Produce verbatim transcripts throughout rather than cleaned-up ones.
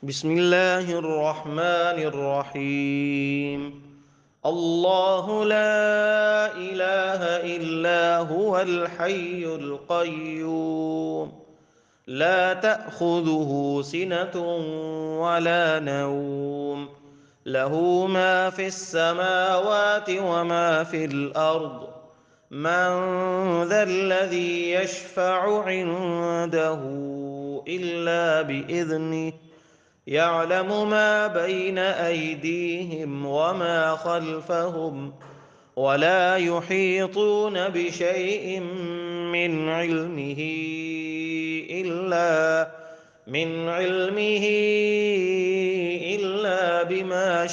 بسم الله الرحمن الرحيم. الله لا إله إلا هو الحي القيوم، لا تأخذه سنة ولا نوم، له ما في السماوات وما في الأرض. من ذا الذي يشفع عنده إلا بإذنه، يعلم ما بين أيديهم وما خلفهم، ولا يحيطون بشيء من علمه إلا من علمه إلا بما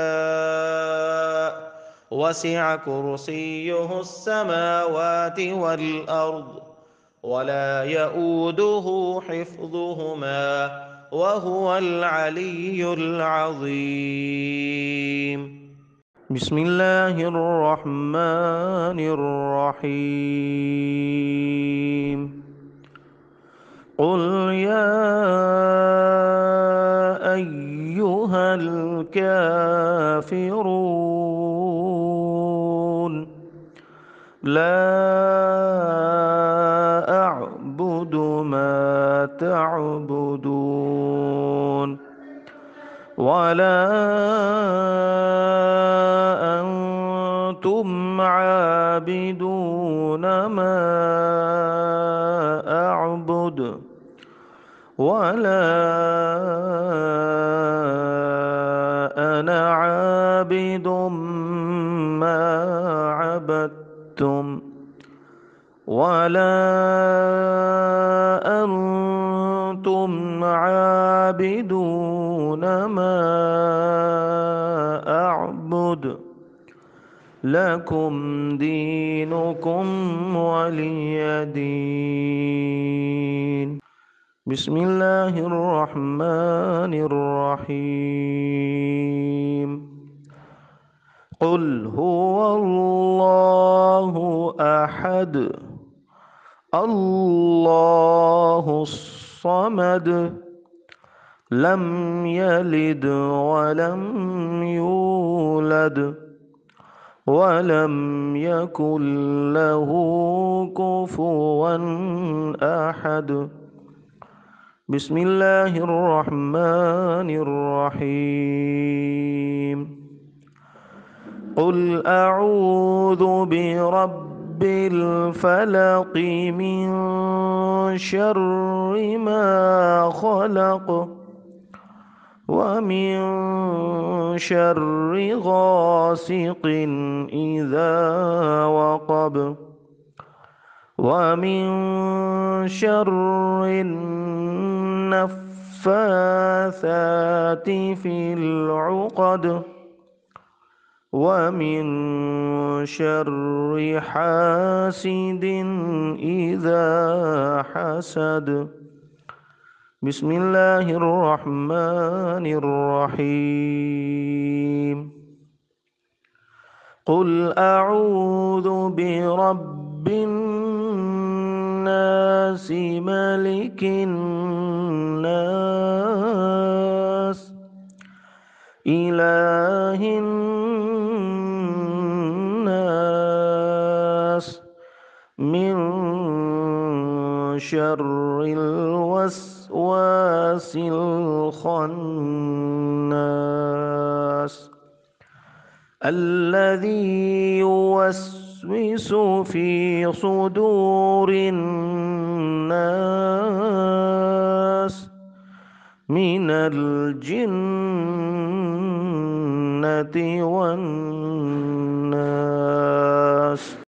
شاء. وسع كرسيه السماوات والأرض، ولا يئوده حفظهما، وهو العلي العظيم. بسم الله الرحمن الرحيم. قل يا أيها الكافرون، لا أعبد ما تعبدون، ولا أنتم عابدون ما أعبد، ولا أنا عابد ما عبدتم، ولا أنتم عابدون ما أعبد، لكم دينكم ولي دين. بسم الله الرحمن الرحيم. قل هو الله أحد، الله الصمد، لم يلد ولم يولد، ولم يكن له كفوا أحد. بسم الله الرحمن الرحيم. قل أعوذ برب الفلق من شر ما خلق، ومن شر غاسق إذا وقب، ومن شر النفاثات في العقد، ومن شر حاسد إذا حسد. بسم الله الرحمن الرحيم. قل أعوذ برب الناس، ملك الناس، إله الناس، من شر الوسواس الخناس، الذي يوسوس في صدور الناس من الجنة والناس.